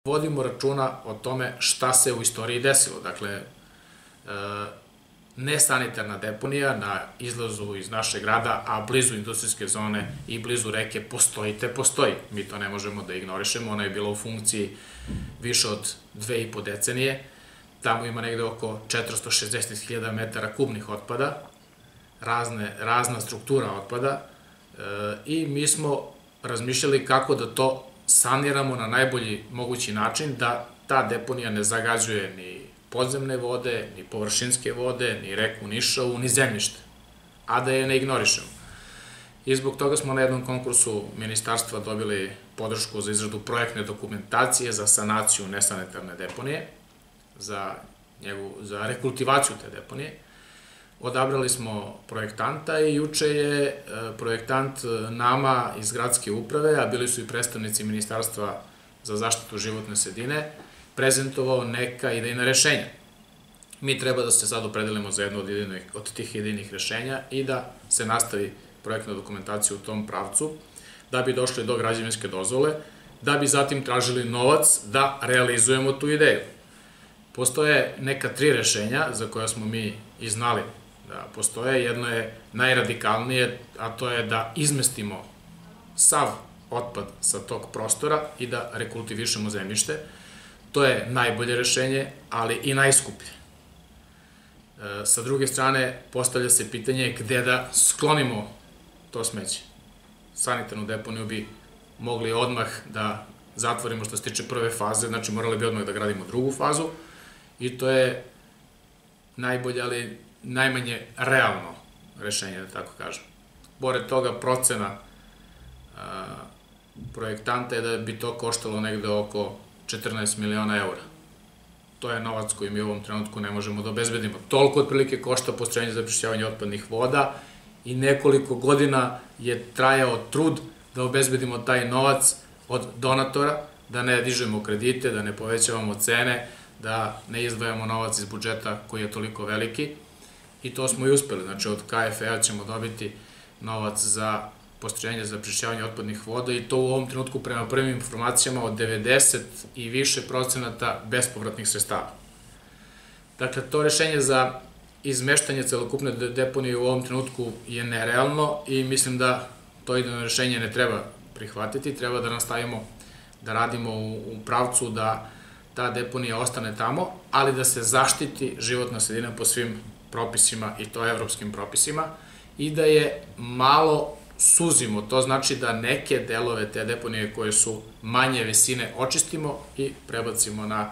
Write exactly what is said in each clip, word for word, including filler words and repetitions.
vodimo računa o tome šta se u istoriji desilo. Dakle, nesanitarna deponija na izlazu iz našeg grada, a blizu industrijske zone i blizu reke postoji te postoji. Mi to ne možemo da ignorišemo, ona je bila u funkciji više od dve i po decenije. Tamo ima negde oko četiristo šezdeset hiljada metara kubnih otpada, razna struktura otpada i mi smo razmišljali kako da to saniramo na najbolji mogući način, da ta deponija ne zagađuje ni podzemne vode, ni površinske vode, ni reku Nišavu, ni zemljište, a da je ne ignorišemo. I zbog toga smo na jednom konkursu ministarstva dobili podršku za izradu projektne dokumentacije za sanaciju nesanitarne deponije, za rekultivaciju te deponije. Odabrali smo projektanta i juče je projektant nama iz gradske uprave, a bili su i predstavnici Ministarstva za zaštitu životne sredine, prezentovao neka idejna rešenja. Mi treba da se sad opredelimo za jedno od tih idejnih rešenja i da se nastavi projektna dokumentacija u tom pravcu, da bi došli do građevinske dozvole, da bi zatim tražili novac da realizujemo tu ideju. Postoje neka tri rešenja za koja smo mi i znali da postoje. Jedno je najradikalnije, a to je da izmestimo sav otpad sa tog prostora i da rekultivišemo zemljište. To je najbolje rešenje, ali i najskuplje. Sa druge strane, postavlja se pitanje gde da sklonimo to smeće. Sanitarnu deponiju bi mogli odmah da zatvorimo što se tiče prve faze, znači morali bi odmah da gradimo drugu fazu i to je najbolje, ali najmanje realno rešenje, da tako kažem. Pored toga, procena projektanta je da bi to koštalo negde oko četrnaest miliona eura. To je novac koji mi u ovom trenutku ne možemo da obezbedimo. Toliko otprilike košta postrojenje za prečišćavanje otpadnih voda i nekoliko godina je trajao trud da obezbedimo taj novac od donatora, da ne dižemo kredite, da ne povećavamo cene, da ne izdvajamo novac iz budžeta koji je toliko veliki i to smo i uspeli. Znači od K F E-a ćemo dobiti novac za postrojenje za prečišćavanje otpadnih voda i to u ovom trenutku prema prvim informacijama od devedeset i više procenata bespovratnih sredstava. Dakle, to rešenje za izmeštanje celokupne deponije u ovom trenutku je nerealno i mislim da to idejno rešenje ne treba prihvatiti, treba da nastavimo da radimo u pravcu da ta deponija ostane tamo, ali da se zaštiti životna sredina po svim propisima i to evropskim propisima i da je malo suzimo, to znači da neke delove te deponije koje su manje visine očistimo i prebacimo na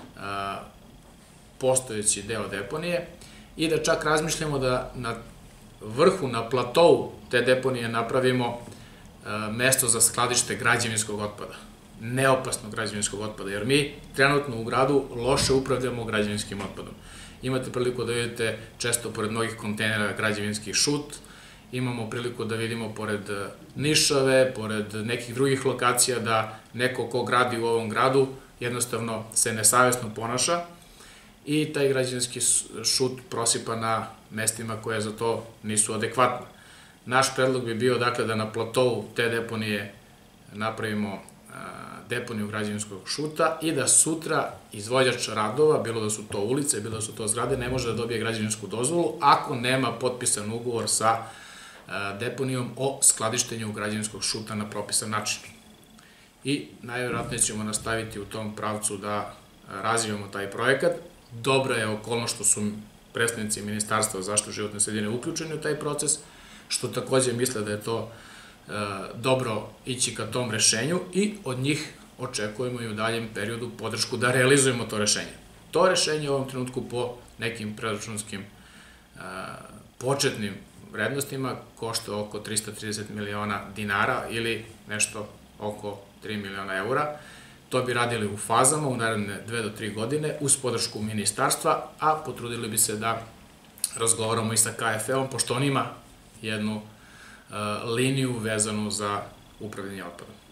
postojeći deo deponije i da čak razmišljamo da na vrhu, na platovu te deponije napravimo mesto za skladište građevinskog otpada, neopasnog građevinskog otpada, jer mi trenutno u gradu loše upravljamo građevinskim otpadom. Imate priliku da vidite često pored mnogih kontejnera građevinski šut, imamo priliku da vidimo pored Nišave, pored nekih drugih lokacija da neko ko gradi u ovom gradu jednostavno se nesavesno ponaša i taj građevinski šut prosipa na mestima koje za to nisu adekvatne. Naš predlog bi bio dakle da na platovu te deponije napravimo deponiju građevinskog šuta i da sutra izvođač radova, bilo da su to ulice, bilo da su to zgrade, ne može da dobije građevinsku dozvolu ako nema potpisan ugovor sa deponijom o skladištenju građevinskog šuta na propisan način. I najvjerojatnije ćemo nastaviti u tom pravcu da razvijamo taj projekat. Dobra je okolnost što su predstavnici Ministarstva za zaštitu životne sredine uključeni u taj proces, što takođe misle da je to dobro ići ka tom rešenju i od njih očekujemo i u daljem periodu podršku da realizujemo to rešenje. To rešenje u ovom trenutku po nekim preračunskim početnim vrednostima košta oko trista trideset miliona dinara ili nešto oko tri miliona eura. To bi radili u fazama u naredne dve do tri godine uz podršku ministarstva, a potrudili bi se da razgovaramo i sa K F E-om, pošto on ima jednu liniju vezanu za upravljanje otpadom.